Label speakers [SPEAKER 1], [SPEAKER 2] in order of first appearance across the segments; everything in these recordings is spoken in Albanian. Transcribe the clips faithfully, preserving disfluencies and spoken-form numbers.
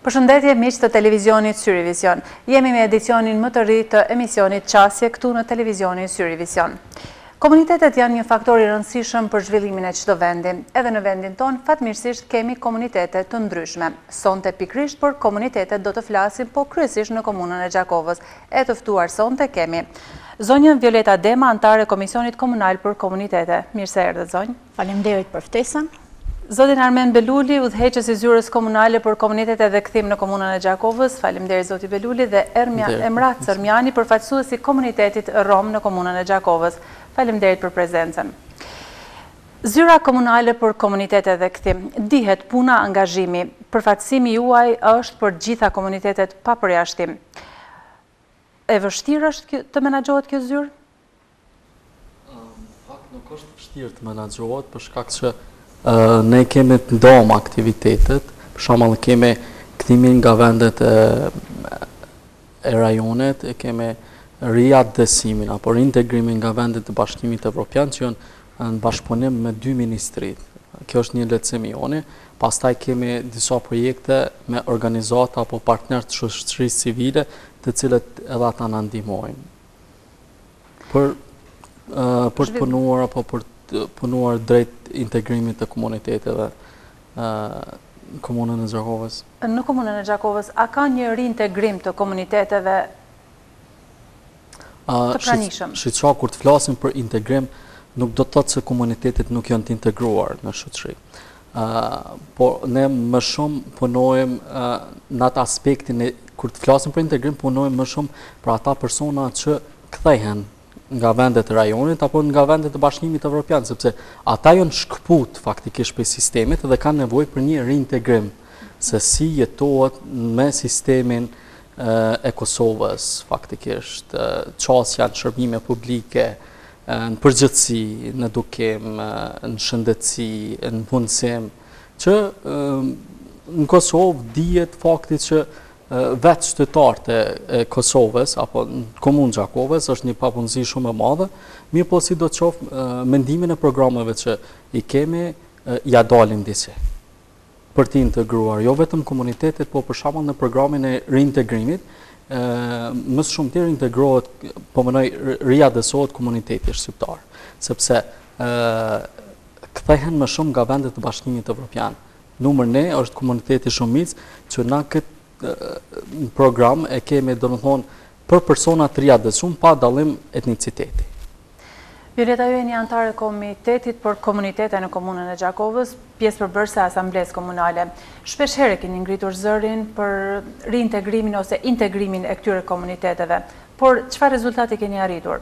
[SPEAKER 1] Përshëndetje miq të televizionit Syrivision. Jemi me edicionin më të ri të emisionit Qasje këtu në televizionin Syrivision. Komunitetet janë një faktor i rëndësishëm për zhvillimin e çdo vendi. Edhe në vendin ton, fatmirësisht kemi komunitete të ndryshme. Sonte pikrisht për komunitetet do të flasim, po kryesisht në komunën e Gjakovës. E të ftuar sonte kemi zonjën Violeta Dema, antare e Komisionit Komunal për Komunitete. Mirë se erdhët, zonjë.
[SPEAKER 2] Faleminderit për ftesën.
[SPEAKER 1] Zotin Armen Beluli, udhëheqës i zyrës komunale për komunitetet dhe kthim në komunën e Gjakovës. Faleminderit zoti Beluli dhe Emrat Sërmjani, përfaqësuesi Komunitetit Rom në komunën e Gjakovës. Faleminderit për prezencën. Zyra komunale për komunitetet dhe kthim. Dihet puna angazhimi. Përfaqësimi juaj është për gjitha komunitetet pa përjashtim. E vështirë është të menaxhohet kjo zyrë?
[SPEAKER 3] Fakt nuk është vështirë të menaxhohet për shkak se ne kemi të ndom aktivitetet, për shembull kemi kthimin nga vendet e, e rajonet, e kemi riadesimin apo reintegrimin nga vendet të Bashkimit Evropian që janë në bashkëpunim me dy ministrit. Kjo është një lehtësim i joni. Pastaj kemi disa projekte me organizata apo partnerë të shoqërisë civile, të cilët edhe ata na ndihmojnë. Për uh, për të punuar apo për të punuar drejt integrimit të komuniteteve në komunën e Gjakovës.
[SPEAKER 1] Në komunën e Gjakovës, a ka një reintegrim të komuniteteve të pranishëm?
[SPEAKER 3] Shqipëria, kur të flasim për integrim, nuk do të thotë se komunitetet nuk janë të integruar në shoqëri. Por ne më shumë punojmë në atë aspektin, kur të flasim për integrim, punojmë më shumë për ata persona që kthehen nga vendet e rajonit apo nga vendet e Bashkimit Evropian, sepse ata janë shkëput faktikisht për sistemit dhe kanë nevojë për një reintegrim, se si jetohet me sistemin e Kosovës faktikisht, qasja në shërbime publike, në përgjithësi, në edukim, në shëndetësi, në punësim, që në Kosovë dihet fakti që vetë qytetarët e Kosovës apo në komunë Gjakovës është një papunësi shumë e madhe, mirë po si do të qofë mendimin e programeve që i kemi ja dalin disi për të integruar, jo vetëm komunitetet, po për shembull në programin e reintegrimit, më së shumti reintegrohet, po mënoj riadesohet komuniteti shqiptar, sepse kthehen më shumë nga vendet të Bashkimit Evropian. Numër ne është komuniteti shumic që na këtë në program e kemi, do të thonë, për persona të riadesum pa dallim etniciteti.
[SPEAKER 1] Violeta, ju jeni antare Komitetit për Komunitete në komunën e Gjakovës, pjesë përbërëse Asamblesë Komunale. Shpesh herë keni ngritur zërin për reintegrimin ose integrimin e këtyre komuniteteve, por çfarë rezultati keni arritur?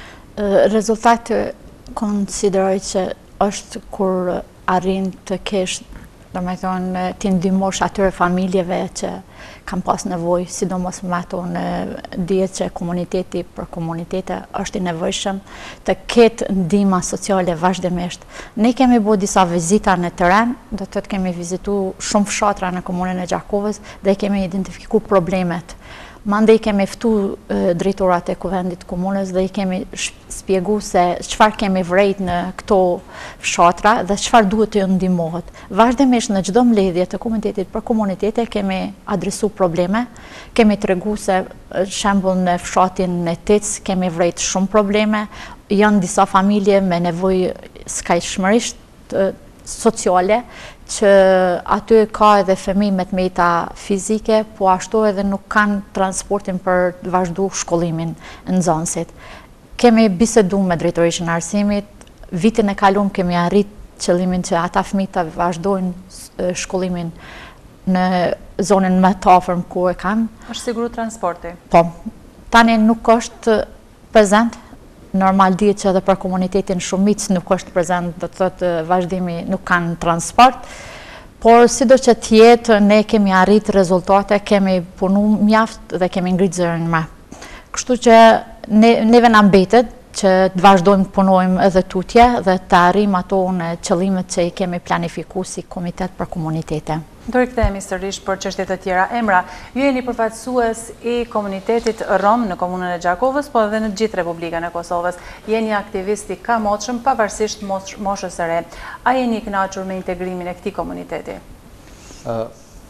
[SPEAKER 2] Rezultati konsideroj që është kur arrin të kesh, do me thonë, të ndihmosh atyre familjeve që kam pas nevojë, sidomos me ato në dihet që komuniteti për komunitete është i nevojshëm të ketë ndihma sociale vazhdimisht. Ne kemi bërë disa vizita në terren, do të thotë kemi vizituar shumë fshatra në komunën e Gjakovës dhe kemi identifikuar problemet. Mandej kemi ftu drejtorat e kuvendit komunës dhe i kemi spjegu se çfarë kemi vrejt në këto fshatra dhe çfarë duhet të ndihmohet. Vazhdimisht në çdo mbledhje të Komitetit për Komunitete kemi adresu probleme, kemi tregu se shembull në fshatin në Tec kemi vrejt shumë probleme, janë disa familje me nevojë skajshmërisht sociale, që aty ka edhe fëmijë me të meta fizike, po ashtu edhe nuk kanë transportin për të vazhdu shkollimin në nxënësit. Kemi bisedu me drejtorishën e arsimit, vitin e kaluar kemi arrit qëllimin që ata fëmijë të vazhdojnë shkollimin në zonën më të afërm ku e kanë.
[SPEAKER 1] Është siguru transporti?
[SPEAKER 2] Po, tani nuk është prezent. Normal dihet që edhe për komunitetin shumic nuk është prezent, do të thotë vazhdimi nuk kanë transport, por sido që të jetë ne kemi arrit rezultate, kemi punu mjaft dhe kemi ngrit zërin më. Kështu që ne, neve na mbetet që të vazhdojmë të punojmë edhe tutje dhe të arrijmë ato në qëllimet që i kemi planifikuar si Komitet për Komunitete.
[SPEAKER 1] Do rikthehemi sërish për çështje të tjera. Emra, ju jeni përfaqësues i Komunitetit Rom në komunën e Gjakovës, po edhe në gjithë Republikën e Kosovës. Jeni aktivist i kamotshëm pavarësisht moshës së re. A jeni i kënaqur me integrimin e këtij komuniteti?
[SPEAKER 3] Uh,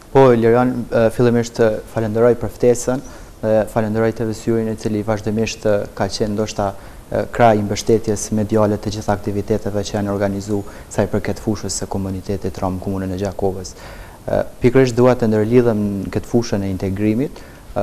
[SPEAKER 4] Po, Lirian, fillimisht falenderoj për ftesën, falenderoj T V Syrin, i cili vazhdimisht ka qenë ndoshta kraj i mbështetjes mediale të gjitha aktiviteteve që janë organizu sa i përket fushës së komunitetit Rom komunën e Gjakovës. Pikërisht dua të ndërlidhem në këtë fushën e integrimit,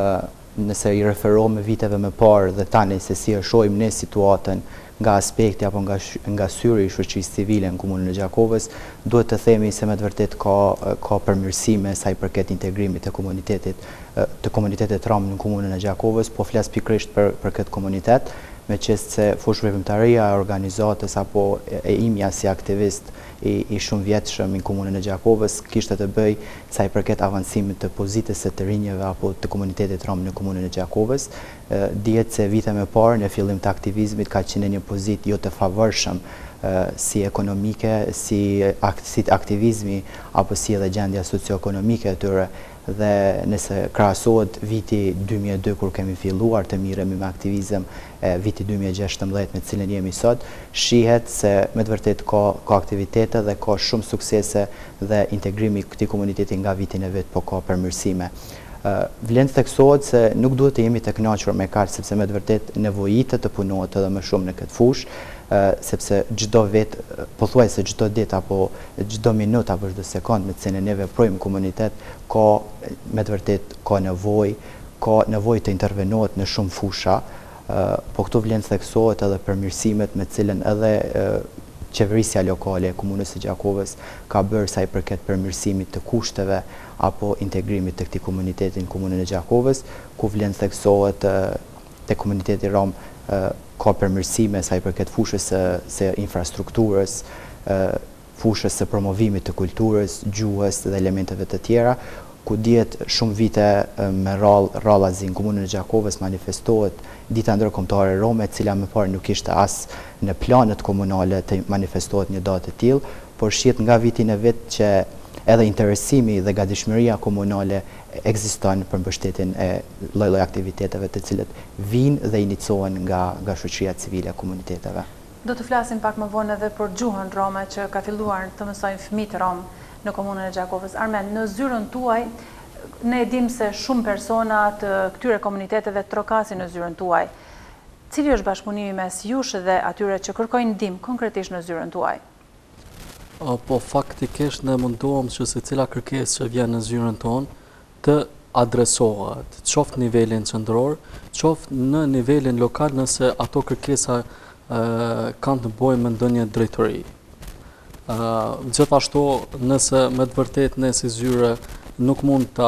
[SPEAKER 4] nëse i referohem viteve më parë dhe tani se si e shohim ne situatën nga aspekti apo nga, nga syri i shoqërisë civile në komunën e Gjakovës, duhet të themi se me të vërtet ka, ka përmirësime sa i përket integrimit të komunitetit, të komunitetit Rom në komunën e Gjakovës, po flas pikërisht për, për këtë komunitet, me qësë se fushëveprimtaria e organizatës apo e imja si aktivist i, i shumë vjetshëm në komunën e Gjakovës kishte të bëj sa i përket avancimit të pozitës së të rinjeve apo të komunitetit Rom në komunën e Gjakovës. Dihet se vite më parë në fillim të aktivizmit ka qenë një pozitë jo të favorshëm si ekonomike, si, si aktivizmi apo si edhe gjendja socio-ekonomike e tyre. Dhe nëse krahasohet viti dy mijë e dy kur kemi filluar të miremi me aktivizëm, e, viti dy mijë e gjashtëmbëdhjetë me të cilën jemi sot, shihet se me të vërtet ka, ka aktivitete dhe ka shumë suksese dhe integrimi këtij komuniteti nga vitin e vet, po ka përmirësime. Uh, vlen të theksohet se nuk duhet të jemi të kënaqur me kaq, sepse me të vërtet nevojitet të punohet edhe më shumë në këtë fushë, uh, sepse çdo vit, pothuajse çdo ditë apo çdo minutë apo çdo sekond me të cilën ne veprojmë komunitet, ka me të vërtet ka nevojë, ka nevojë të intervenohet në shumë fusha, uh, po këtu vlen të theksohet edhe përmirësimet me të cilën edhe uh, qeverisja lokale e komunës së Gjakovës ka bërë sa i përket përmirësimit të kushteve apo integrimit të këtij komuniteti në komunën e Gjakovës, ku vlen theksohet te komuniteti Rom ka përmirësime sa i përket fushës së infrastrukturës, fushës së promovimit të kulturës, gjuhës dhe elementeve të tjera, ku dihet shumë vite me rrallazi në komunën e Gjakovës manifestohet dita ndërkombëtare rome, e cila më parë nuk ishte as në planet komunale të manifestohet një datë e tillë, por shihet nga vitin e vet që edhe interesimi dhe gatishmëria komunale ekziston për mbështetjen e lloj-lloj aktiviteteve të cilët vijnë dhe iniciohen nga nga shoqëria civile e komuniteteve.
[SPEAKER 1] Do të flasim pak më vonë edhe për gjuhën rome që ka filluar të mësojnë fëmijët rom në komunën e Gjakovës. Armen, në zyrën tuaj, ne e dim se shumë persona të këtyre komuniteteve trokasin në zyrën tuaj. Cili është bashkëpunimi mes jush dhe atyre që kërkojnë ndihmë konkretisht në zyrën tuaj?
[SPEAKER 3] Po faktikisht ne mundohem që se cila kërkesë që vjen në zyrën tonë të adresohet, qoftë nivelin qendror, qoftë në nivelin lokal nëse ato kërkesa e, kanë të bëjnë me ndonjë drejtori. Uh, gjithashtu nëse me të vërtet ne si zyre nuk mund ta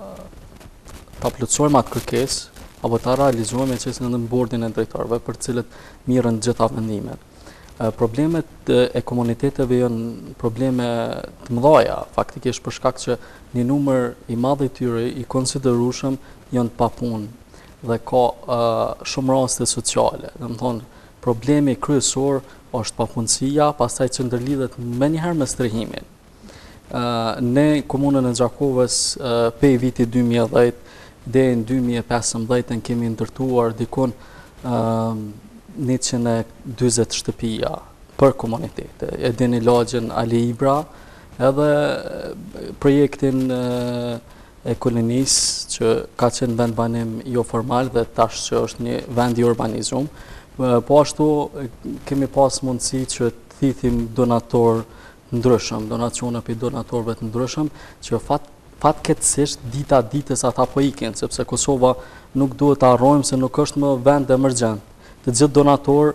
[SPEAKER 3] ta plotësojmë atë kërkesë apo ta realizojmë që është në bordin e drejtorëve për të cilët mirën gjitha vendimet. Uh, problemet e komuniteteve janë probleme të mëdha, faktikisht për shkak që një numër i madh i tyre i konsiderueshëm janë pa punë dhe ka uh, shumë raste sociale. Domethënë problemi kryesor është papunësia, pastaj që ndërlidhet me njëherë me strehimin. Uh, ne komunën e Gjakovës uh, pej viti dy mijë e dhjetë deri në dy mijë e pesëmbëdhjetë kemi ndërtuar dikon uh, njëqind e dyzet shtëpia për komunitete. E dini lagjen Ali Ibra, edhe projektin uh, e kolonisë që ka qenë vend banim jo formal dhe tash që është një vend i urbanizuar. Po ashtu kemi pas mundësi që të thithim donator ndryshëm, donacione për donatorëve të ndryshëm, që fat, fatkeqësisht dita ditës ata po ikin, sepse Kosova nuk duhet të harrojmë se nuk është më vend emergjent. Të gjithë donator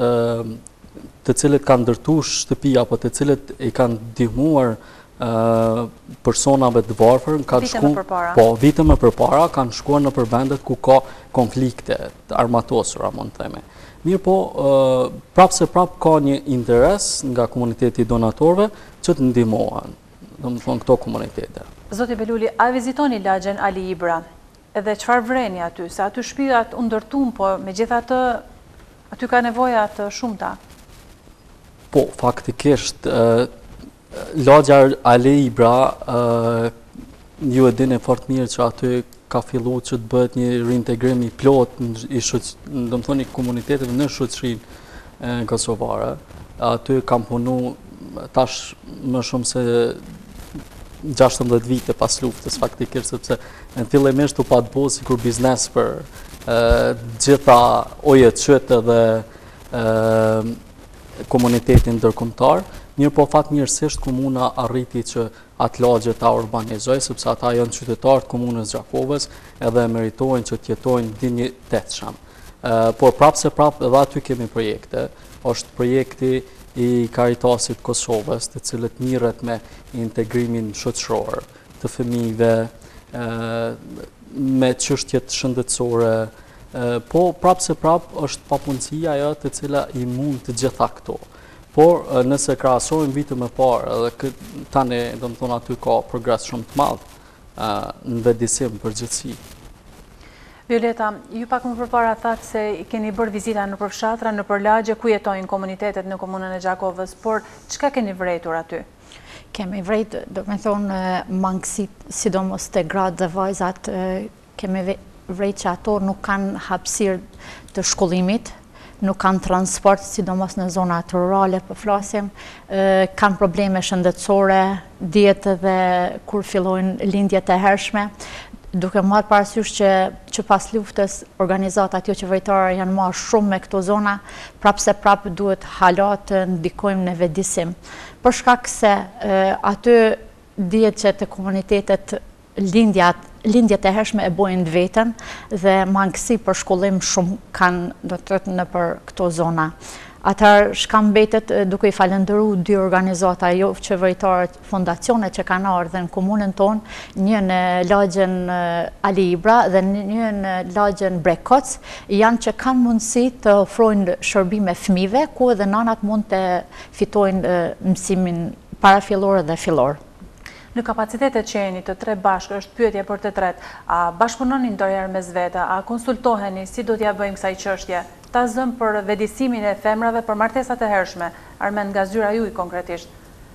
[SPEAKER 3] të cilët kanë ndërtuar shtëpi apo të cilët i kanë ndihmuar personave të varfër kanë shkuar po vite më përpara kanë shkuar në vendet ku ka konflikte të armatosura, mund të themi. Mirë po, prapë se prapë ka një interes nga komuniteti donatorëve që të ndihmohen, domethënë këto komunitete.
[SPEAKER 1] Zoti Beluli, a vizitoni lagjen Ali Ibra? Edhe çfarë vreni aty? Se aty shtëpiat u ndërtuan, po megjithatë aty ka nevoja të shumta.
[SPEAKER 3] Po, faktikisht lagja Ali Ibra ju e dini fort mirë që aty ka filluar që të bëhet një reintegrim i plot i domethënë komuniteteve në shoqërinë kosovare. Aty kam punu tash më shumë se gjashtëmbëdhjetë vite pas luftës faktikisht, sepse në fillimisht u pat bo si kur biznes për gjitha O J C-t dhe komunitetin ndërkombëtar, mirë po fatmirësisht komuna arriti që atë lagje ta urbanizoj, sepse ata janë qytetarë të komunës Gjakovës edhe meritojnë që t'jetojnë dinjitetshëm. Por prapë se prapë edhe aty kemi projekte. Është projekti i Karitasit Kosovës, të cilët mirret me integrimin shoqëror të fëmijëve, me çështjet shëndetësore, po prapë se prapë është papunësia ajo të cila i mund të gjitha këto. Por nëse krahasojmë vite më parë, edhe tani domethënë aty ka progres shumë të madh në vedisim përgjithësi.
[SPEAKER 1] Violeta, ju pak më përpara thatë se i keni bërë vizita në përfshatra, në përlagje, ku jetojnë komunitetet në komunën e Gjakovës, por çka keni vrejtur aty?
[SPEAKER 2] Kemi vrejt, do me thonë, mangësit, sidomos të gratë dhe vajzat, kemi vrejt që ato nuk kanë hapësirë të shkollimit, nuk kanë transport, sidomos në zonat rurale, për flasim, kanë probleme shëndetësore, dietë dhe kur fillojnë lindjet e hershme, duke marrë parasysh që, që pas luftës organizatat jo qeveritare janë marrë shumë me këto zona, prapë se prapë duhet hala të ndikojmë në vedisim. Për shkak se e, aty dihet që të komunitetet lindjat, lindjet e hershme e bojnë vetën dhe mangësi për shkollim shumë kanë do të thotë në për këto zona. Atëherë shka mbetet duke i falendëruar dy organizata jo qeveritare, fondacione që kanë ardhur në komunën tonë, një në lagjen Ali Ibra dhe një në lagjen Brekoc, janë që kanë mundësi të ofrojnë shërbime fëmijëve, ku edhe nanat mund të fitojnë mësimin parafillor dhe fillor.
[SPEAKER 1] Në kapacitetet që jeni të tre bashkë, është pyetje për të tretë, a bashkëpunoni ndonjëherë mes vete, a konsultoheni si do t'ja bëjmë kësaj çështje? Ta zëm për vedisimin e femrave për martesat e hershme, Armen nga zyra juaj konkretisht.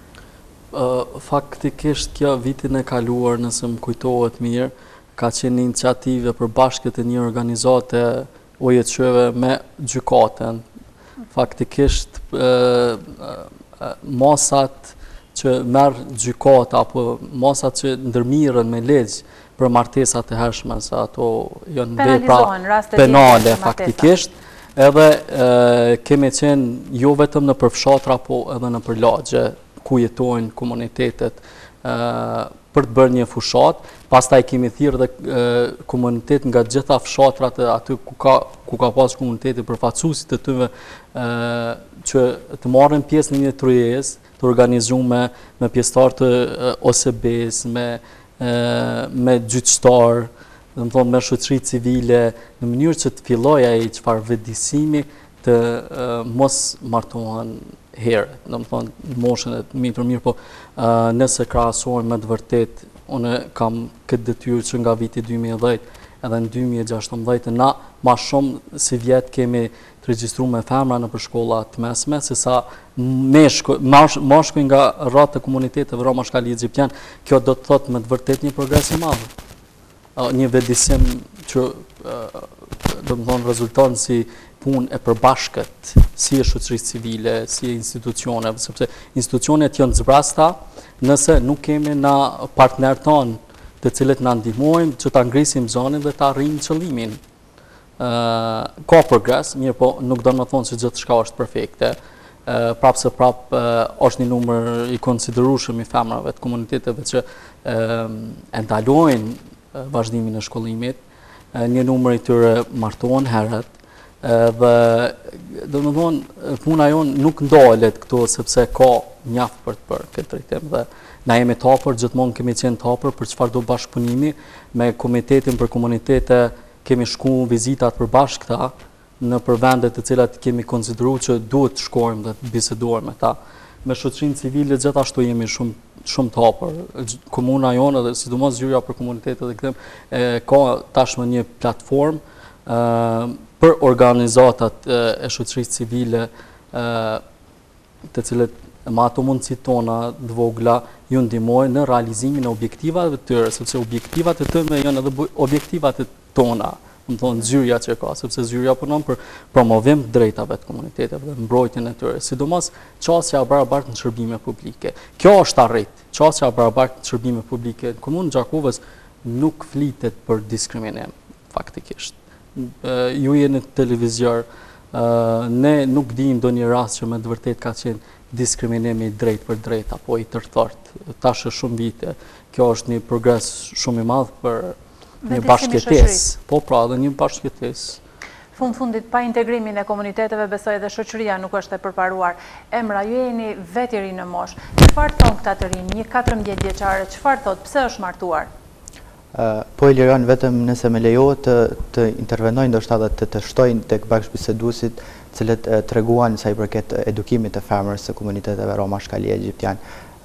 [SPEAKER 3] Uh, faktikisht kjo vitin e kaluar, nëse më kujtohet mirë, ka qenë iniciative për bashkët e një organizate O J C-ve me gjykatën. Faktikisht uh, uh, masat që merë gjykata, apo masat që ndërmirën me legjë për martesat e hershme, se ato janë vepra penale faktikisht, edhe e, kemi qenë jo vetëm në përfshatra, po edhe në përlagje, ku jetojnë komunitetet, e, për të bërë një fushat, pastaj kemi thirrë dhe e, komunitet nga gjitha fshatrat e aty ku ka, ku ka pas komuniteti përfaqësuesit të tyre, e, që të marrin pjesë në një tryezë të organizuar me, me pjesëtar të O S B-s, me, e, me gjyqtar, dhe më thonë me shoqëri civile, në mënyrë që të filloj ai çfarë vëdësimi të e, mos martohen herët, dhe më thonë në moshën e mirë për mirë, po e, nëse krahasojmë me të vërtet, unë kam këtë detyrë që nga viti dy mijë e dhjetë edhe në dy mijë e gjashtëmbëdhjetë, na ma shumë si vjetë kemi të regjistruar me femra në për shkolla të mesme, se sa mashkuj nga rratë të Komuniteteve Rom Ashkali dhe Egjiptas, kjo do të thotë me të vërtet një progres i madh. Një vedisim që do të thonë rezulton si punë e përbashkët, si e shoqërisë civile, si e institucioneve, sepse institucionet janë zbrasta nëse nuk kemi na partner tonë të cilët na ndihmojnë që ta ngrisim zonin dhe ta arrijmë qëllimin. Uh, ka progres, mirë po nuk do të thonë se gjithçka është perfekte. Uh, prapë se prapë uh, është një numër i konsiderueshëm i femrave të komuniteteve që uh, e ndalojnë uh, vazhdimin e shkollimit, uh, një numër i tyre martohen herët, uh, dhe do të thonë puna jonë nuk ndalet këtu sepse ka mjaft për të bërë këtë drejtim dhe na jemi tapër, gjithmonë kemi qenë tapër për çfarë do bashkëpunimi me Komitetin për Komunitete. Kemi shku vizitat për bashkëta në për vendet të cilat kemi konsideruar që duhet të shkojmë dhe të bisedojmë me ta. Me shoqërinë civile gjithashtu jemi shumë shumë të hapur. Komuna jonë dhe sidomos zyrja për komunitetet dhe këtem e, ka tashmë një platformë e, për organizatat e, e shoqërisë civile e, të cilët me ato mundësit tona të vogla ju ndihmojnë në realizimin e objektivave të tyre, sepse objektivat e tyre janë edhe objektivat e tona, më thonë zyrja që ka, sepse zyrja punon për promovim të drejtave të komuniteteve dhe mbrojtjen e tyre, sidomos qasja e barabartë në shërbime publike. Kjo është arrit, qasja e barabartë në shërbime publike në komunën Gjakovës nuk flitet për diskriminim, faktikisht. Ju jeni në televizior, ne nuk dim ndonjë rast që me të vërtet ka qenë diskriminimi drejt për drejt apo i tërthort. Tash shumë vite, kjo është një progres shumë i madh për një bashkëjetesë. Po pra, dhe një bashkëjetesë.
[SPEAKER 1] Fund fundit, pa integrimin e komuniteteve, besoj edhe shoqëria nuk është e përparuar. Emra, ju jeni vetë i ri në moshë. Çfarë thon këta të rinj, një katërmbëdhjetë vjeçare, çfarë thot, pse është martuar?
[SPEAKER 4] Po e liron vetëm nëse me lejohet të intervenojnë, ndoshta edhe të të shtojnë tek bashkëbiseduesit, cilët treguan sa i përket edukimit të femrës së komuniteteve Rom Ashkali dhe Egjiptas.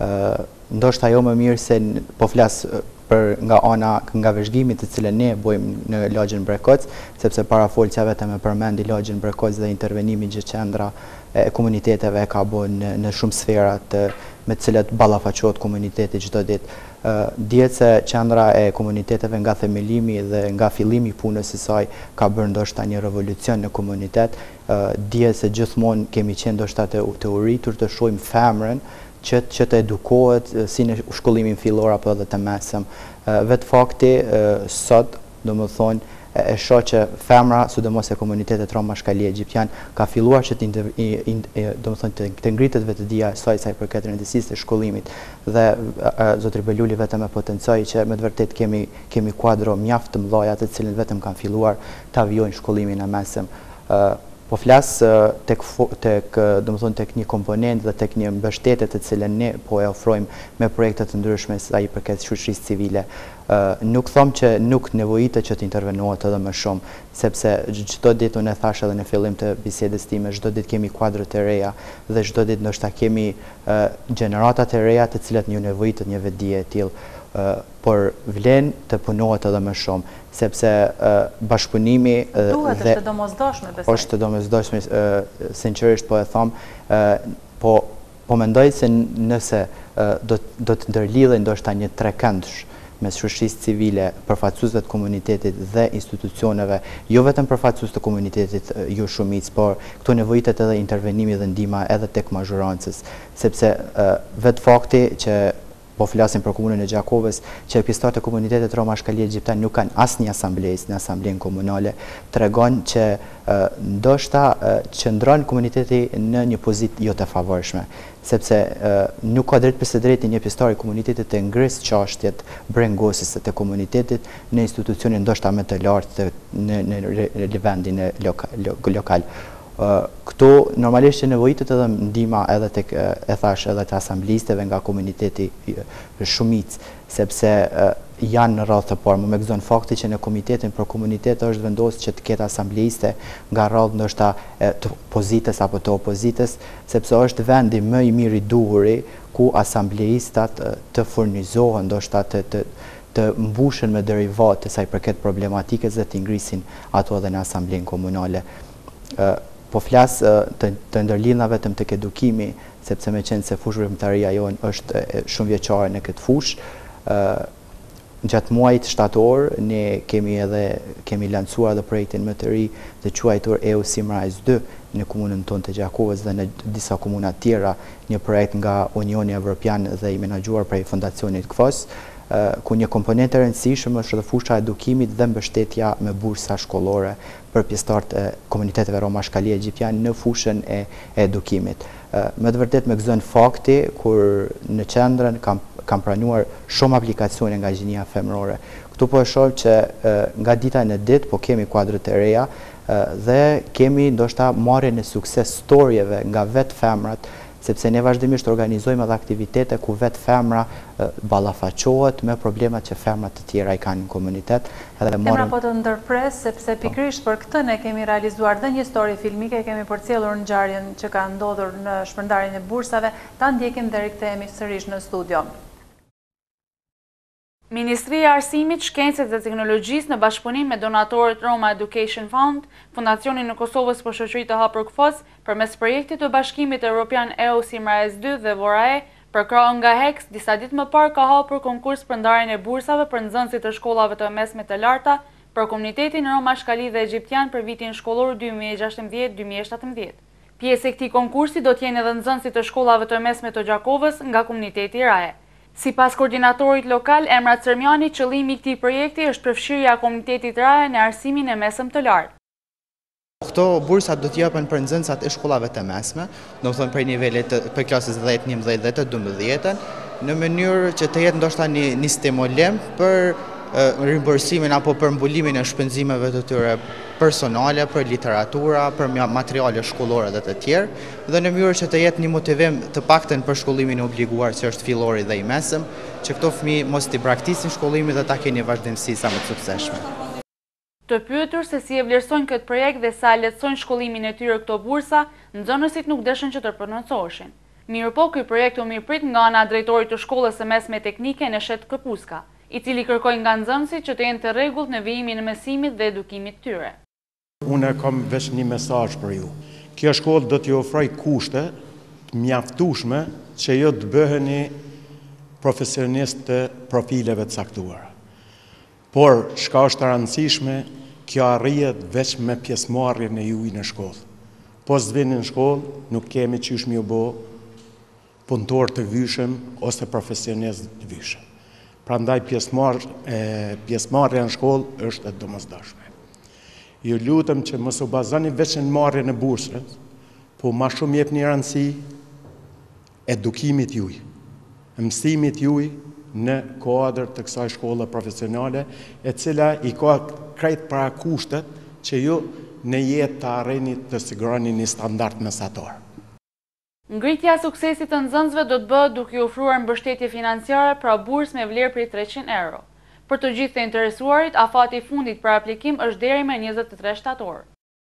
[SPEAKER 4] Ndoshta jo më mirë se po flas për nga ana nga vëzhgimit të cilën ne bojmë në lagjin Brekoc, sepse para folja vetëm e përmendi lagjin Brekoc dhe intervenimin që qendra e komuniteteve ka bën në shumë sferat me të cilat ballafaqohet komuniteti çdo ditë. Dihet se qendra e komuniteteve nga themelimi dhe nga fillimi i punës së saj ka bërë ndoshta një revolucion në komunitet. Dihet se gjithmonë kemi qenë ndoshta të, të uritur të shohim femrën që, që të edukohet si në shkollimin fillor apo edhe të mesëm. Vetë fakti sot, domethënë, e shoh që femra, sidomos e komunitetet Rom Ashkali dhe Egjiptas, ka filluar që të domethënë të, të ngritet vetëdia e saj sa i përket rëndësisë të shkollimit. Dhe zotri Beluli vetëm e potencoi që me të vërtet kemi kemi kuadro mjaft të mëdha të cilët vetëm kanë filluar të avijojnë shkollimin e mesëm. Po flas tek tek domethënë tek një komponent dhe tek një mbështetje të cilën ne po e ofrojmë me projekte të ndryshme sa i përket shoqërisë civile. Nuk them që nuk nevojitet që të intervenohet edhe më shumë, sepse çdo ditë unë e thash edhe në fillim të bisedës time, çdo ditë kemi kuadro të reja dhe çdo ditë ndoshta kemi gjenerata të reja të cilat një nevojitet një vetdije e tillë. Por vlen të punohet edhe më shumë, sepse bashkëpunimi
[SPEAKER 1] duhet është të domosdoshme, besoj.
[SPEAKER 4] Është të domosdoshme, sinqerisht po e them, po po mendoj se nëse do do të ndërlidhen ndoshta një trekëndsh mes shoqërisë civile, përfaqësuesve të komunitetit dhe institucioneve, jo vetëm përfaqësues të komunitetit ju shumicë, por këtu nevojitet edhe intervenimi dhe ndihma edhe tek mazhorancës, sepse vetë fakti që po flasim për komunën e Gjakovës, që pjesëtarët e komunitetit Rom Ashkali dhe Egjiptas nuk kanë asnjë asamblesë, në asamblen komunale, tregon që ndoshta qëndron komuniteti në një pozitë jo të favorshme, sepse nuk ka drejt përse drejti një pjesëtar i komunitetit të ngrisë çështjet brengosëse të komunitetit në institucionin ndoshta më të lartë në në vendin lokal. Këtu normalisht që nevojitet edhe ndihma edhe tek e thash edhe të asamblisteve nga komuniteti shumicë, sepse janë në radhë të parë. Më me gëzon fakti që në komitetin për komunitet është vendosur që të ketë asambliste nga radhë ndoshta të pozitës apo të opozitës, sepse është vendi më i mirë i duhuri ku asambleistat të furnizohen ndoshta të, të të mbushen me derivate sa i përket problematikës dhe të ngrisin ato edhe në asamblen komunale. Po flas të, të ndërlidhna vetëm tek edukimi, sepse me qenë se fushëveprimtaria jonë është shumë vjeçare në këtë fushë. Gjatë muajit shtator ne kemi edhe kemi lancuar edhe projektin më të ri të quajtur E U Simrais dy në komunën tonë të Gjakovës dhe në disa komuna tjera, një projekt nga Unioni Evropian dhe i menaxhuar prej Fondacionit K F O S, ku një komponent e rëndësishme është edhe fusha e edukimit dhe mbështetja me bursa shkollore për pjesëtarët e komuniteteve Rom Ashkali dhe Egjiptas në fushën e edukimit. Me të vërtet me gëzon fakti kur në qendrën kam kam pranuar shumë aplikacione nga gjinia femrore. Këtu po e shoh që nga dita në ditë po kemi kuadro të reja dhe kemi ndoshta marrjen e sukses storyeve nga vetë femrat, sepse ne vazhdimisht organizojmë edhe aktivitete ku vetë femra ballafaqohet me problemat që femrat të tjera i kanë në komunitet.
[SPEAKER 1] Emra po të ndërpres, sepse pikërisht për këtë ne kemi realizuar dhe një story filmike, kemi përcjellur ngjarjen që ka ndodhur në shpërndarjen e bursave, ta ndjekim dhe rikthehemi sërish në studio. Ministria e Arsimit, Shkencës dhe Teknologjisë në bashkëpunim me donatorët Roma Education Fund, Fundacionin në Kosovës për Shoqëri të Hapur K F O S, përmes projektit të Bashkimit Evropian E U Simrais dy dhe Vorae, përkrahur nga H E X, disa ditë më parë ka hapur konkurs për ndarjen e bursave për nxënësit të shkollave të mesme të larta për komunitetin Rom Ashkali dhe Egjiptian për vitin shkollor dy mijë e gjashtëmbëdhjetë dy mijë e shtatëmbëdhjetë. Pjesë e këtij konkursi do t'jenë edhe nxënësit të shkollave të mesme të Gjakovës nga komuniteti Raje. Sipas koordinatorit lokal Emrat Sërmjani, qëllimi i këtij projekti është përfshirja e komunitetit Raje në arsimin e mesëm të lartë.
[SPEAKER 5] Këto bursat do t'japen për nxënësat e shkollave të mesme, do të thonë për nivelet për klasës dhjetë, njëmbëdhjetë dhe të dymbëdhjetën, në mënyrë që të jetë ndoshta një, një stimulem për rimbursimin apo për mbulimin e shpenzimeve të tyre personale, për literatura, për materiale shkollore dhe të tjerë, dhe në mënyrë që të jetë një motivim të paktën për shkollimin e obliguar që është fillori dhe i mesëm, që këto fëmijë mos t'i braktisin shkollimin dhe ta kenë një vazhdimsi sa më të suksesshme.
[SPEAKER 1] Të pyetur se si e vlerësojnë këtë projekt dhe sa lehtësojnë shkollimin e tyre këto bursa, nxënësit nuk dëshën që të prononcoheshin. Mirë po, ky projekt u mirëprit nga ana e drejtorit të shkollës së mesme teknike në shet Këpuska, i cili kërkoi nga nxënësit që të jenë të rregullt në vijimin e mësimit dhe edukimit tyre.
[SPEAKER 6] Unë kam veç një mesazh për ju. Kjo shkollë do t'ju ofroj kushte të mjaftueshme që ju të bëheni profesionistë të profileve të caktuara. Por çka është e rëndësishme, kjo arrihet veç me pjesëmarrjen e juaj në shkollë. Po s'vini në shkollë, nuk kemi çysh më u bë punëtor të vyshëm ose profesionist të vyshëm. Prandaj pjesëmarrja në shkollë është e domosdoshme. Ju lutem që mos u bazoni veç në marrjen e bursës, po më shumë jepni rëndësi edukimit juaj, mësimit juaj në kuadër të kësaj shkolle profesionale, e cila i ka krejt para kushtet që ju në jetë të arrini të siguroni një standard mesatar.
[SPEAKER 1] Ngritja e suksesit të nxënësve do të bëhet duke i ofruar mbështetje financiare, pra bursë me vlerë prej treqind euro. Për të gjithë të interesuarit, afati i fundit për aplikim është deri më njëzet e tre shtator.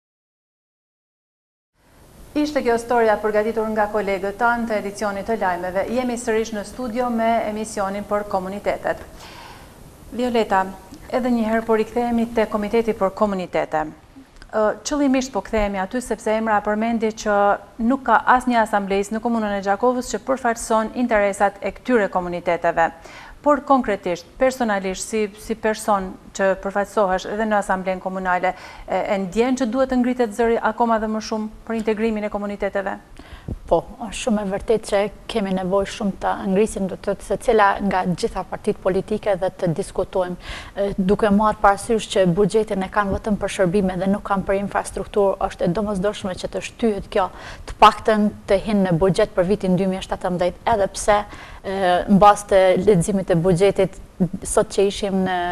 [SPEAKER 7] Ishte kjo storia përgatitur nga kolegët tanë të edicionit të lajmeve. Jemi sërish në studio me emisionin për komunitetet. Violeta, edhe njëherë po rikthehemi te Komiteti për Komunitete. Qëllimisht po kthehemi aty sepse emra përmendi që nuk ka asnjë asamblejës në komunën e Gjakovës që përfaqëson interesat e këtyre komuniteteve. Por konkretisht, personalisht, si, si person që përfaqësohesh edhe në asamblen komunale, e, e ndjen që duhet të ngritet zëri akoma dhe më shumë për integrimin e komuniteteve?
[SPEAKER 2] Po, është shumë e vërtet që kemi nevojë shumë të ngrisim do të thotë se cila nga gjitha partitë politike dhe të diskutojmë duke marrë parasysh që buxhetin e kanë vetëm për shërbime dhe nuk kanë për infrastrukturë, është e domosdoshme që të shtyhet kjo të paktën të hinë në buxhet për vitin dy mijë e shtatëmbëdhjetë, edhe pse mbas të leximit të buxhetit sot që ishim në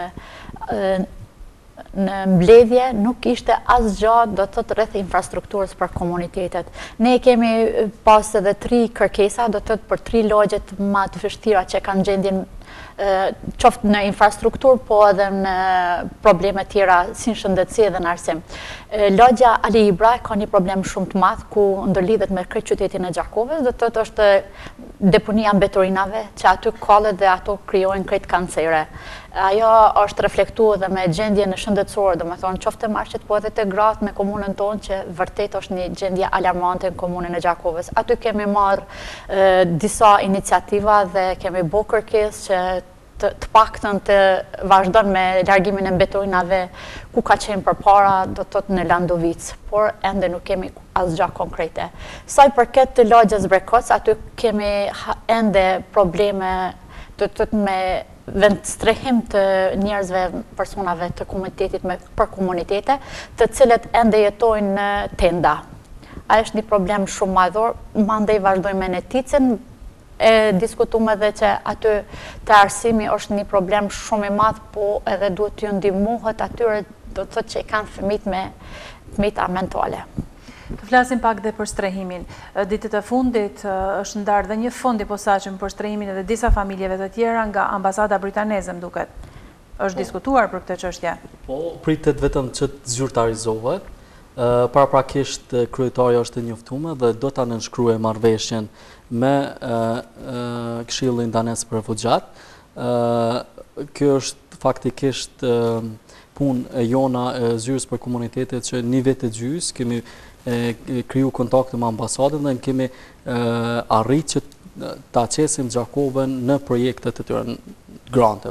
[SPEAKER 2] në mbledhje nuk ishte asgjë do të thotë rreth infrastrukturës për komunitetet. Ne kemi pas edhe tri kërkesa, do të thotë për tri lagjet më të vështira që kanë gjendjen qoftë në infrastrukturë, po edhe në probleme tjera si në shëndetësi dhe në arsim. Lagja Ali Ibra ka një problem shumë të madh ku ndërlidhet me krejt qytetin e Gjakovës, do të thotë është deponia mbetorinave që aty kallet dhe ato krijojnë krejt kancere. Ajo është reflektuar dhe me gjendje në shëndetësore, do me thonë qoftë të marqet, po edhe të gratë me komunën tonë që vërtet është një gjendje alarmante në komunën e Gjakovës. Aty kemi marrë disa iniciativa dhe kemi bo kërkesë që të, të paktën të vazhdon me largimin e mbetorinave ku ka qenë përpara, do të thotë në Landovic, por ende nuk kemi asgjë konkrete. Sa i përket të lagjes Brekoc, aty kemi ende probleme, do të thotë me vend strehim të njerëzve, personave të komunitetit me për komunitete, të cilët ende jetojnë në tenda. A është një problem shumë madhor, mandej vazhdojmë me neticën, e diskutume dhe që aty të arsimi është një problem shumë i madh, po edhe duhet t'ju ndihmohet atyre, do të thotë që i kanë fëmijët me fëmijëta mentale.
[SPEAKER 7] Të flasim pak dhe për strehimin. Ditët e fundit është ndarë dhe një fond i posaçëm për strehimin edhe disa familjeve të tjera nga ambasada britaneze, më duket. Është diskutuar për këtë çështje?
[SPEAKER 3] Po, pritet vetëm që të zyrtarizohet. Paraprakisht kryetari është e njoftuar dhe do ta nënshkruajë marrëveshjen me Këshillin Danes për Refugjat. Kjo është faktikisht punë e jona e zyrës për komunitetet që një vit e gjys kemi kriju kontakte me ambasadën dhe kemi arrit që ta qesim Gjakovën në projektet e tyre granteve.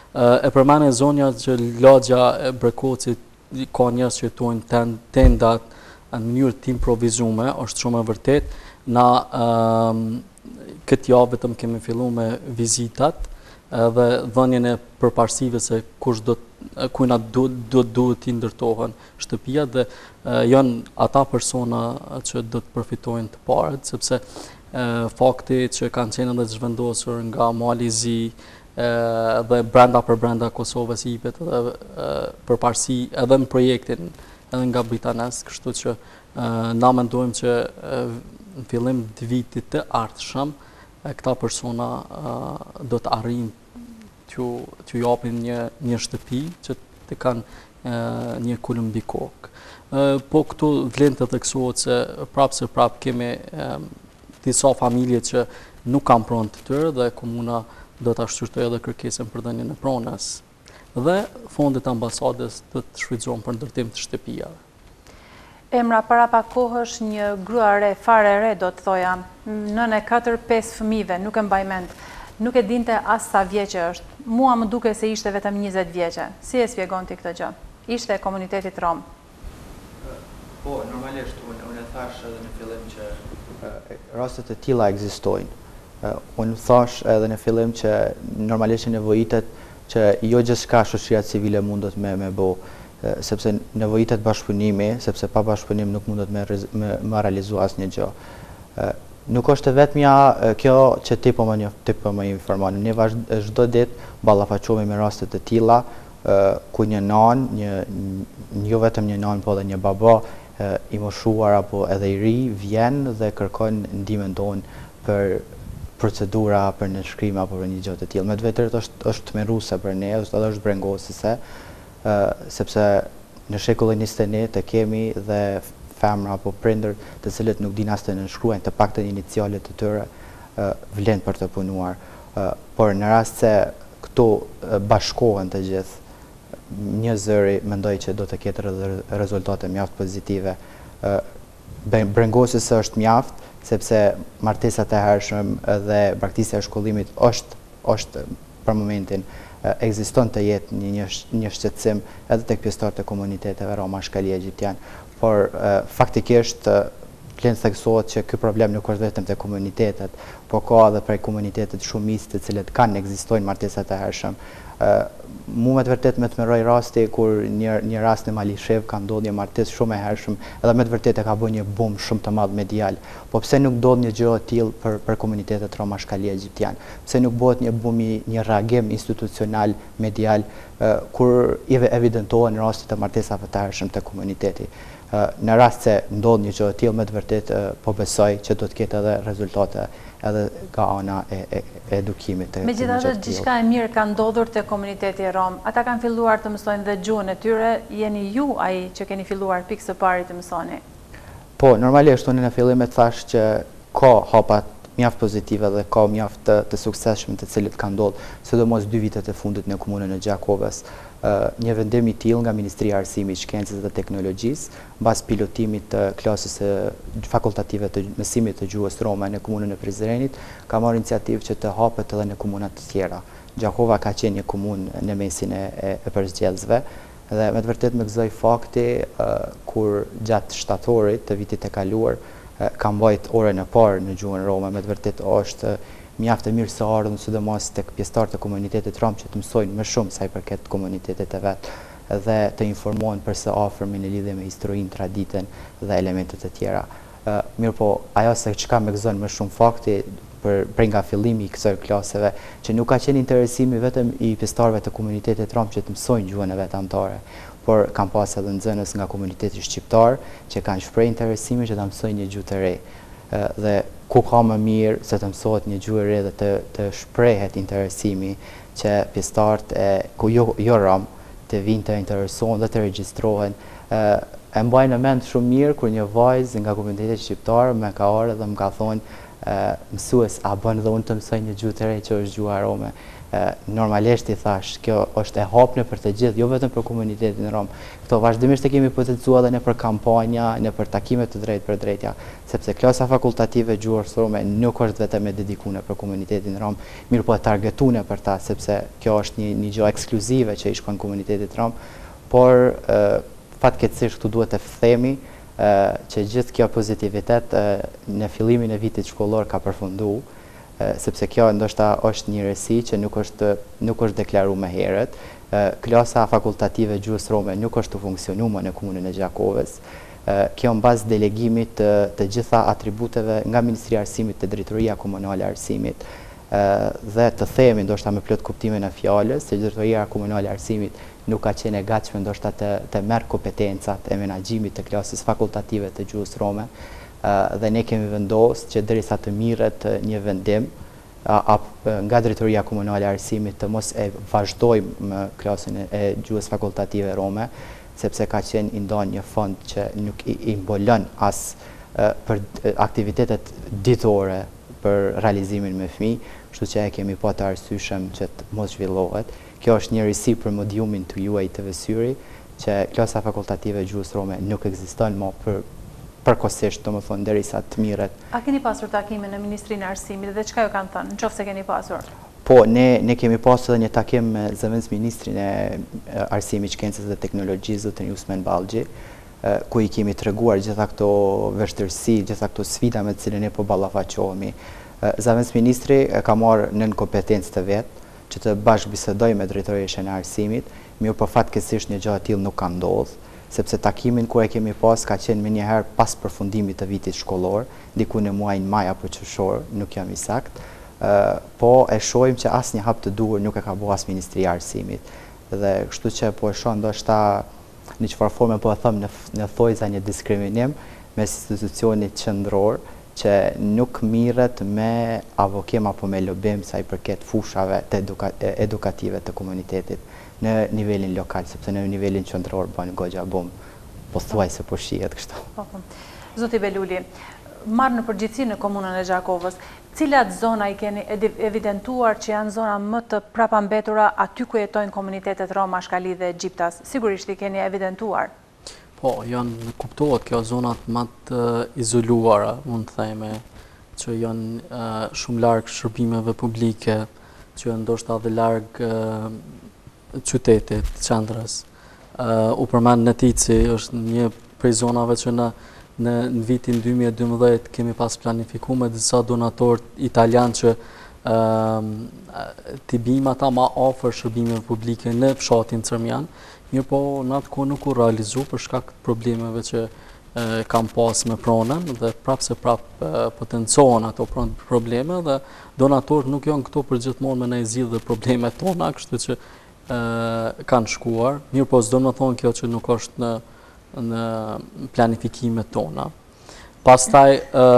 [SPEAKER 3] E përmane zonja që lagja e Brekocit ka njerëz që jetojnë tendat në mënyrë të improvizume, është shumë e vërtet. Na këtë javë vetëm kemi filluar me vizitat dhe dhënien e përparësive se kush do kujna do duhet të ndërtohen shtëpia dhe janë ata persona që do të përfitojnë të parët, sepse fakti që kanë qenë edhe zhvendosur nga Mali Zi dhe brenda për brenda Kosovës jepet edhe përparësi edhe në projektin edhe nga Britanes, kështu që na mendojmë që në fillim të vitit të ardhshëm këta persona do të arrijnë t'ju japin një shtëpi që të kanë një kulm mbi kokë. Po këtu vlen të theksohet se prapë se prapë kemi disa familje që nuk kanë pronë të tyre dhe komuna do ta shqyrtojë edhe kërkesën për dhënien e pronës dhe fondet e ambasadës do të shfrytëzohen për ndërtim të shtëpijave.
[SPEAKER 1] Emra, para pak kohësh një grua re, fare re do të thoja, nën e katër pesë fëmijëve, nuk e mbaj mend, nuk e dinte as sa vjeçë është. Mua më duke se ishte vetëm njëzet vjeçë. Si e sqegon ti këtë gjë? Ishte e komunitetit Rom.
[SPEAKER 4] Po, normalisht, unë e thash edhe në fillim që rastet e tilla ekzistojnë. Unë thash edhe në fillim që normalisht nevojitet që jo gjithçka shoqëria civile mundet me me bë, sepse nevojitet bashkëpunimi, sepse pa bashkëpunim nuk mundet me me realizuar asnjë gjë. Nuk është vetmja kjo që ti po më një ti po më informon. Ne çdo ditë ballafaqohemi me raste të tilla ku një nan, një jo vetëm një nan, po edhe një baba i moshuar apo edhe i ri vjen dhe kërkon ndihmën tonë për procedura, për nënshkrim apo për një gjë të tillë. Me të vërtetë është është tmerruese për ne, është edhe është brengosëse, sepse në shekullin njëzet e një të kemi dhe femra apo prindër të cilët nuk din as të nënshkruajnë të paktën inicialet të tyre vlen për të punuar. Por në rast se këto bashkohen të gjithë, një zëri mendoj që do të ketë rezultate mjaft pozitive. Brengosëse është mjaft, sepse martesat e hershëm dhe braktisja e shkollimit është është për momentin ekziston të jetë një një shqetësim edhe tek pjesëtarët e komuniteteve Rom, Ashkali dhe Egjiptas, por faktikisht vlen të theksohet që ky problem nuk është vetëm te komunitetet, por ka edhe prej komunitetet shumicë të cilët kanë ekzistojnë martesat e hershëm. Mu me të vërtet me të mëroj rasti kur një, një rast në Malishev ka ndodhur një martesë shumë e hershëm edhe me të vërtet e ka bërë një bum shumë të madh medial. Po pse nuk ndodh një gjë e tillë për për komunitetet Rom, Ashkali dhe Egjiptas? Pse nuk bëhet një bumi, një reagim institucional medial kur i evidentohen rastet e martesave të hershëm të komuniteti? Në rast se ndodh një gjë e tillë, me të vërtet po besoj që do të ketë edhe rezultate edhe nga ana e, e, e edukimit të
[SPEAKER 1] Megjithatë gjithçka e mirë ka ndodhur te komuniteti Rom. Ata kanë filluar të mësojnë dhe gjuhën e tyre, jeni ju ai që keni filluar pikë së pari të mësoni?
[SPEAKER 4] Po, normalisht unë në fillim e thash që ka hapat mjaft pozitive dhe ka mjaft të, të suksesshëm të cilët kanë ndodhur, sidomos dy vitet e fundit në komunën e Gjakovës. Uh, një vendim i tillë nga Ministria e Arsimit, Shkencës dhe Teknologjisë, mbas pilotimit të klasës së fakultative të mësimit të gjuhës rome në komunën e Prizrenit, ka marrë iniciativë që të hapet edhe në komuna të tjera. Gjakova ka qenë një komunë në mesin e, e, e përzgjedhësve dhe me të vërtet më gëzoi fakti uh, kur gjatë shtatorit të vitit e kaluar uh, ka mbajt orën e parë në gjuhën rome, me të vërtet është uh, mjaft e mirë së ardhën, sidomos tek pjesëtarët e komunitetit Rom që të mësojnë më shumë sa i përket komunitetet e vet dhe të informohen për së afërmi në lidhje me historinë, traditën dhe elementet e tjera. Uh, mirë po, ajo se çka më gëzon më shumë fakti për, për nga fillimi i kësaj klaseve, që nuk ka qenë interesimi vetëm i pjesëtarëve të komunitetit Rom që të mësojnë gjuhën e vet anëtare, por kanë pas edhe nxënës nga komuniteti shqiptar që kanë shprehë interesimin që ta mësojnë një gjuhë të re. Uh, dhe ku ka më mirë se të mësohet një gjuhë e re dhe të, të shprehet interesimi që pjesëtarët e ku jo, jo Rom të vinë të interesohen dhe të regjistrohen. E, e mbaj në mend shumë mirë kur një vajzë nga komuniteti shqiptar më ka ardhur dhe më ka thonë mësues, a bën dhe unë të mësoj një gjuhë të re që është gjuha rome. Normalisht i thash, kjo është e hapme për të gjithë, jo vetëm për komunitetin rom. Këto vazhdimisht e kemi potencuar edhe në për kampanja, në për takime të drejt për drejtja, sepse klasa fakultative gjuhës rome nuk është vetëm e dedikune për komunitetin rom, mirë po e targetune për ta, sepse kjo është një, një gjë ekskluzive që i shkon komunitetit rom, por fatkeqësisht këtu duhet të themi që gjithë kjo pozitivitet në fillimin e vitit shkollor ka përfundu, sepse kjo ndoshta është një rësi që nuk është, nuk është deklaru me herët. Klasa fakultative gjuhës rome nuk është të funksionu më në komunën e Gjakovës. Kjo në bazë delegimit të, të gjitha atributeve nga Ministria e Arsimit të Drejtoria Komunale e Arsimit. Dhe të themi ndoshta me plot kuptimin e fjalës se Drejtoria Komunale e Arsimit nuk ka qenë e gatshme ndoshta të, të merr kompetencat e menaxhimit të klasës fakultative të gjuhës rome. Dhe ne kemi vendosur që derisa të mirret një vendim nga Drejtoria Komunale e Arsimit të mos e vazhdojmë me klasën e gjuhës fakultative rome, sepse ka qenë i ndonë një fond që nuk i, i mbolon as për aktivitetet ditore për realizimin me fëmijë, kështu që e kemi pa të arsyeshëm që të mos zhvillohet. Kjo është një risi për modiumin të juaj të vësyri, që klasa fakultative gjuhës rome nuk ekziston më për përkohësisht, do më thonë, derisa të mirret.
[SPEAKER 1] A keni pasur takime në Ministrinë e Arsimit dhe çka ju kanë thënë, nëse keni pasur?
[SPEAKER 4] Po, ne, ne kemi pasur edhe një takim me zëvendës Ministrin e Arsimit, Shkencës dhe Teknologjisë, zotrin Usmen Ballxhi, ku i kemi treguar gjitha këto vështirësi, gjitha këto sfida me të cilën ne po ballafaqohemi. Zëvendës Ministri ka marrë nën kompetencë të vet, që të bashkëbisedoj me Drejtorinë e Arsimit, mirë po fatkeqësisht një gjë e tillë nuk ka ndodhur, sepse takimin kur e kemi pas ka qenë më njëherë pas përfundimit të vitit shkollor, diku në muajin maj apo qershor, nuk jam i sakt, po e shohim që asnjë hap të duhur nuk e ka bërë as Ministria e Arsimit. Dhe kështu që po e shoh ndoshta në çfarë forme po e them në në thojza një diskriminim mes institucionit qendror që nuk mirret me avokim apo me lobim sa i përket fushave të eduka, edukative të komunitetit në nivelin lokal, sepse në nivelin qendror bën goxha bum, po thuajse po shihet kështu.
[SPEAKER 1] Po, po. Zoti Beluli, marrë në përgjithësi në komunën e Gjakovës, cilat zona i keni evidentuar që janë zona më të prapambetura aty ku jetojnë komunitetet Rom, Ashkali dhe Egjiptas? Sigurisht i keni evidentuar.
[SPEAKER 3] Po, janë kuptohet kjo zonat më të izoluara, mund të theme, që janë shumë larg shërbimeve publike, që janë ndoshta edhe larg qytetit, qendrës. U përmend Netici, është një prej zonave që në në vitin dy mijë e dymbëdhjetë kemi pas planifikuar me disa donatorë italianë që t'i bijmë ata më afër shërbimeve publike në fshatin Cërmjan, mirë po në atë kohë nuk u realizu për shkak të problemeve që kam pas me pronën dhe prapë se prapë potencohen ato probleme dhe donatorët nuk janë këto për gjithmonë me na i zgjidhë problemet tona, kështu që kanë shkuar, mirë po s'do më thonë kjo që nuk është në në planifikimet tona. Pastaj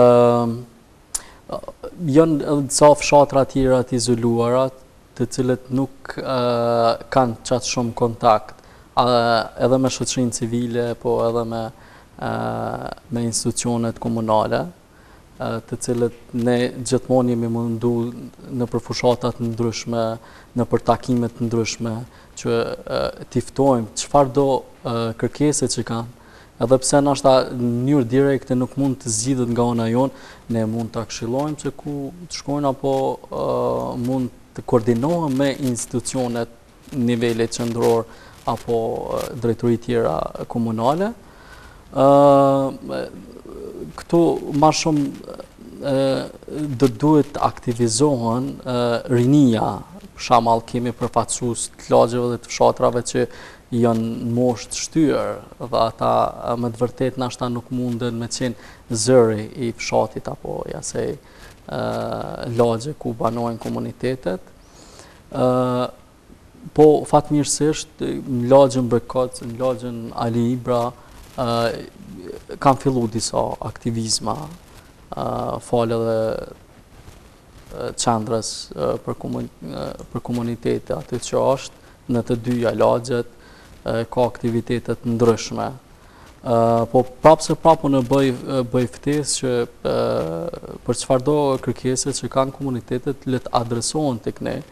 [SPEAKER 3] janë edhe disa fshatra tjera të izoluara, të cilët nuk kanë qatë shumë kontakt, edhe me shoqërinë civile, po edhe me me institucionet komunale, të cilët ne gjithmonë jemi mundu në për fushatat ndryshme, në për takimet ndryshme, që t'i ftojmë çfarë do kërkesat që kanë, edhe pse ndoshta në mënyrë direkte nuk mund të zgjidhet nga ana jonë, ne mund ta këshillojmë se ku të shkojnë apo mund të koordinohen me institucionet nivelit qendror apo drejtori tjera komunale. Këtu më shumë do duhet aktivizohen rinia. Shamall kemi përfaqësues të lagjeve dhe të fshatrave që janë në moshë të shtyrë dhe ata me të vërtet nashta nuk munden me qenë zëri i fshatit apo jasej lagje ku banojnë komunitetet. Po fatmirësisht në lagjen Bërkac, në lagjen Ali Ibra kanë fillu disa aktivizma falë dhe qendrës për, komun, për komunitete aty që është në të dyja lagjet ka aktivitetet ndryshme. Po prapë se prapë në bëj, bëj ftesë që për çfarëdo kërkese që kanë komunitetet le të adresohen tek ne,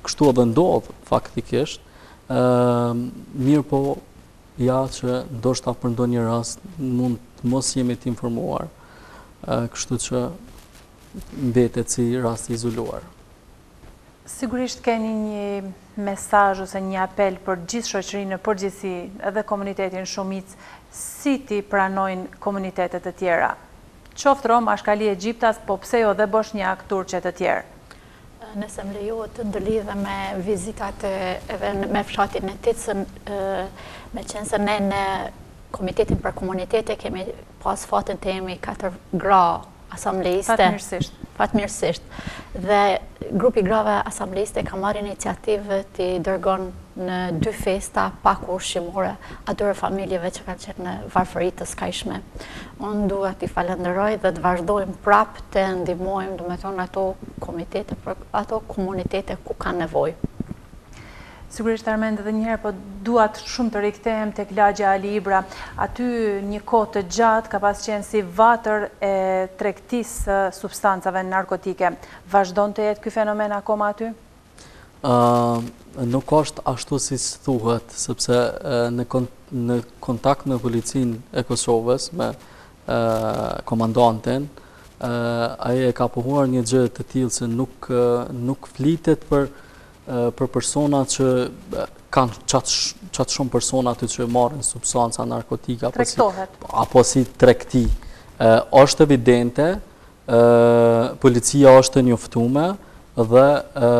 [SPEAKER 3] kështu edhe ndodh faktikisht, mirë po ja që ndoshta për ndonjë rast mund të mos jemi të informuar, kështu që mbetet si rast i izoluar.
[SPEAKER 1] Sigurisht keni një mesazh ose një apel për gjithë shoqërinë në përgjithësi, edhe komunitetin shumicë, si ti pranojnë komunitetet të tjera? Qoftë Rom, Ashkali dhe Egjiptas, po pse jo dhe bosnjak, turqe të tjerë?
[SPEAKER 2] Nëse më lejohet të ndërlidhe me vizitat edhe me fshatin e Ticën, me qenë se ne në Komitetin për Komunitete kemi pas fatin të jemi katër gra asamblejiste.
[SPEAKER 1] Fatmirësisht.
[SPEAKER 2] Fatmirësisht. Dhe grupi grave asamblejiste ka marrë iniciativë të dërgon në dy festa pak ushqimore atyre familjeve që kanë qenë në varfëri të skajshme. Unë dua t'i falenderoj dhe të vazhdojmë prapë të ndihmojmë, do të thonë ato komitete, ato komunitete ku kanë nevojë.
[SPEAKER 1] Sigurisht Armend edhe njëherë, po duat shumë të rikthehem tek lagja Ali Ibra. Aty një kohë të gjatë ka pas qenë si vatër e tregtisë së substancave narkotike. Vazhdon të jetë ky fenomen akoma aty?
[SPEAKER 3] Uh, nuk është ashtu si thuhet, sepse uh, në, kon në kontakt me policinë e Kosovës, me uh, komandantin, uh, ai e ka pohuar një gjë të tillë se nuk uh, nuk flitet për për persona që kanë qatë shumë persona aty që marrin substanca narkotike apo si, apo si tregti. Është evidente, e, policia është e njoftuar dhe e,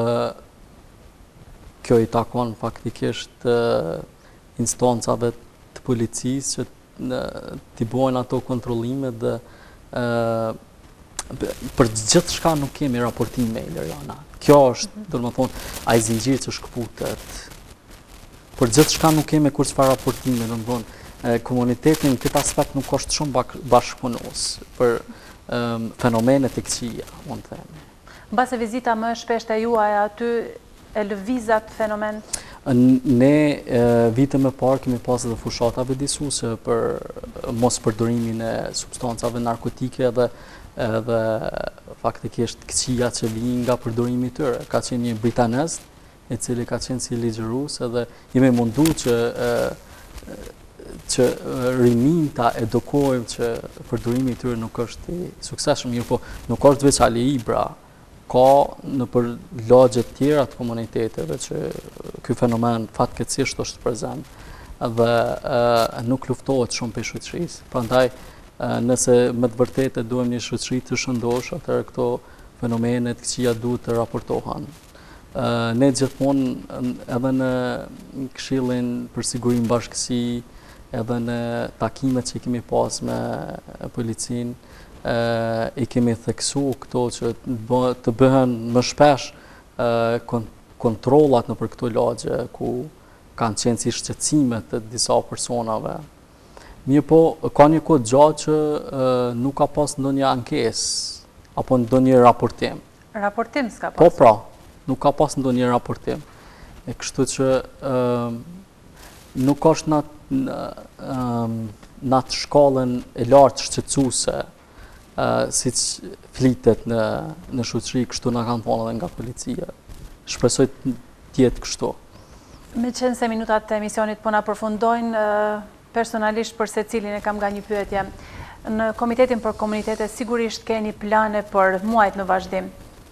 [SPEAKER 3] kjo i takon faktikisht e, instancave të policisë që t'i bojnë ato kontrollimet dhe e, për gjithë shka nuk kemi raportime, Ilerjana. Kjo është, do të thonë, ai zinxhir që shkëputet. Për gjithë shka nuk kemi kur çfarë raportime, do të thonë, komunitetin në këtë aspekt nuk është shumë bashkëpunues për um, fenomenet e këqija, mund të themi.
[SPEAKER 1] Mbase vizita më shpesh e juaj aty e lëvizat fenomen?
[SPEAKER 3] Ne e, vite më parë kemi pas edhe fushatave disuese për mos përdorimin e substancave narkotike dhe edhe faktikisht këqija që vijnë nga përdorimi i tyre. Ka qenë një britanez, i cili ka qenë si ligjërus edhe jemi mundu që e, që rinin ta edukojmë që përdorimi i tyre nuk është i suksesshëm, mirë po nuk është veç Ali Ibra, ka në për lagjet tjera të komuniteteve që ky fenomen fatkeqësisht është prezant dhe e, nuk luftohet shumë për shoqërisë. Prandaj nëse me të vërtetë duhem një shoqëri të shëndosh, atëherë këto fenomene të këqija duhet të raportohen. Ne gjithmonë edhe në Këshillin për Sigurinë Bashkësi, edhe në takimet që kemi pas me policinë, i kemi theksu këto që të bëhen më shpesh kontrollat nëpër këto lagje ku kanë qenë si shqetësimet të disa personave. Mirë po, ka një kohë gjatë që e, nuk ka pas ndonjë ankesë apo ndonjë raportim.
[SPEAKER 1] Raportim s'ka pas?
[SPEAKER 3] Po pra, nuk ka pas ndonjë raportim. E kështu që e, nuk është në, në, në atë shkallën e lartë shqetësuese, siç flitet në, në shoqëri, kështu na kanë thonë edhe nga policia. Shpresoj të jetë kështu.
[SPEAKER 1] Me qenë se minutat e emisionit po na përfundojnë, personalisht për secilin e kam nga një pyetje. Në Komitetin për Komunitete sigurisht keni plane për muajt në vazhdim?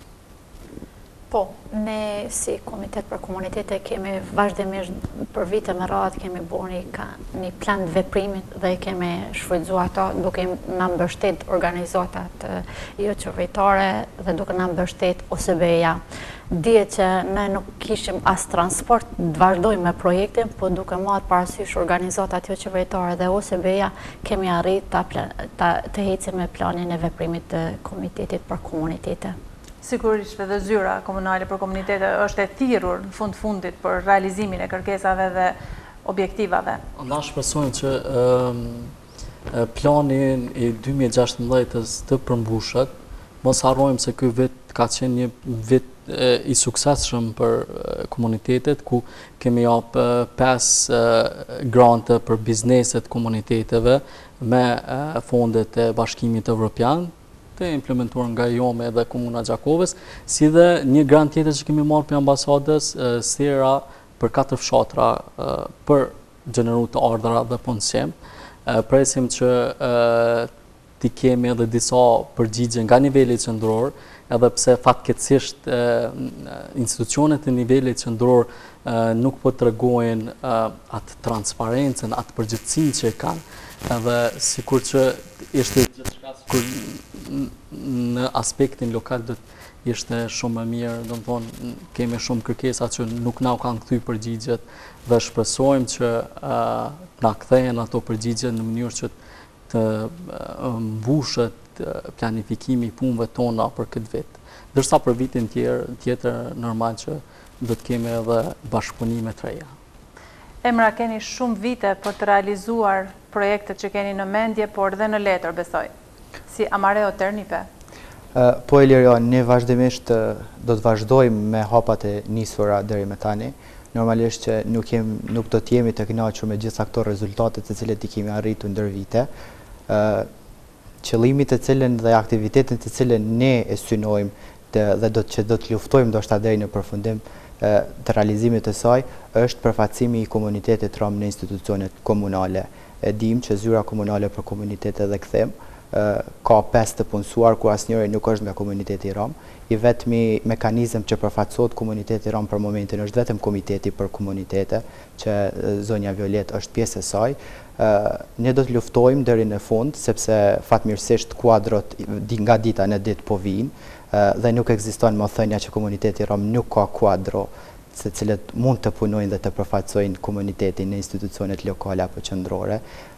[SPEAKER 2] Po, ne si Komitet për Komunitete kemi vazhdimisht për vite me radhë kemi bërë një, një plan të veprimit dhe kemi shfrytzuar ato duke na mbështet organizatat jo qeveritare dhe duke na mbështet O S B-ja. Dihet që ne nuk kishim as transport të vazhdojmë me projektin, po duke marrë parasysh organizatat jo qeveritare dhe O S B-ja kemi arrit të ecim me planin e veprimit të Komitetit për Komunitete.
[SPEAKER 1] Sigurisht edhe zyra komunale për komunitete është e thirrur në fund fundit për realizimin e kërkesave dhe objektivave.
[SPEAKER 3] Na shpresojmë që um, planin e dy mijë e gjashtëmbëdhjetës të përmbushet, mos harrojmë se ky vit ka qenë një vit e, i suksesshëm për e, komunitetet, ku kemi jap pesë grante për bizneset komuniteteve me e, fondet e Bashkimit Evropian, të implementuar nga Jome dhe Komuna e Gjakovës, si dhe një grant tjetër që kemi marrë për ambasadës, sera për katër fshatra për gjeneru të ardhra dhe punësim. Presim që ti kemi edhe disa përgjigje nga nivelli qendror, edhe pse fatkeqësisht institucionet e nivellit qendror nuk po tregojnë atë transparencën, atë përgjithësinë që kanë, edhe sikur që ishte gjithçka sikur në aspektin lokal do të ishte shumë më mirë, domthonë kemi shumë kërkesa që nuk na u kanë kthy përgjigjet dhe shpresojmë që na kthehen ato përgjigje në mënyrë që të mbushet planifikimi i punëve tona për këtë vit. Ndërsa për vitin tjetër normal që do të kemi edhe bashkëpunime të reja.
[SPEAKER 1] Emra, keni shumë vite për të realizuar projektet që keni në mendje, por dhe në letër, besoj, si Amareo Ternipe.
[SPEAKER 4] Po Elirio, ne vazhdimisht do të vazhdojmë me hapat e nisura deri më tani. Normalisht që nuk, jem, nuk do të jemi të kënaqur me gjitha këto rezultate të cilet i kemi arritur ndër vite. Qëllimi të cilën dhe aktivitetin të cilën ne e synojmë dhe do të, që do të luftojmë ndoshta deri në përfundim të realizimit të saj, është përfaqësimi i komunitetit rom në institucionet komunale. E dim që zyra komunale për komunitete dhe kthim ka pesë të punësuar, ku asnjëri nuk është nga komuniteti rom. I vetmi mekanizëm që përfaqësohet komuniteti rom për momentin është vetëm komiteti për komunitete, që zonja Violet është pjesë e saj. Ne do të luftojmë deri në fund, sepse fatmirësisht kuadrot nga dita në ditë po vijnë, dhe nuk ekziston më thënia që komuniteti rom nuk ka kuadro se cilët mund të punojnë dhe të përfaqësojnë komunitetin në institucionet lokale apo qendrore.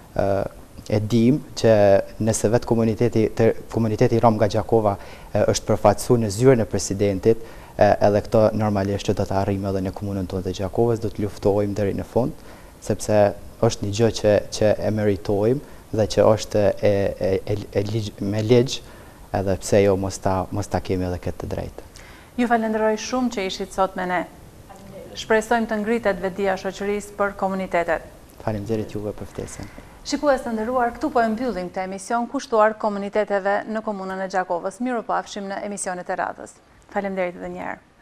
[SPEAKER 4] E dim që nëse vetë komuniteti, komuniteti rom nga Gjakova është përfaqësuar në zyrën e presidentit, edhe këto normalisht që do të arrijmë edhe në komunën tonë të Gjakovës, do të luftojmë deri në fund, sepse është një gjë që, që e meritojmë dhe që është e, e, e, e ligj, me ligj, edhe pse jo mos ta, mos ta kemi edhe këtë të drejtë.
[SPEAKER 1] Ju falenderoj shumë që ishit sot me ne. Shpresojmë të ngritet vetdia e shoqërisë për komunitetet.
[SPEAKER 4] Faleminderit juve për ftesën.
[SPEAKER 1] Shikues të nderuar, këtu po e mbyllim këtë emision kushtuar komuniteteve në komunën e Gjakovës. Miru pafshim në emisionet e radhës. Faleminderit edhe një herë.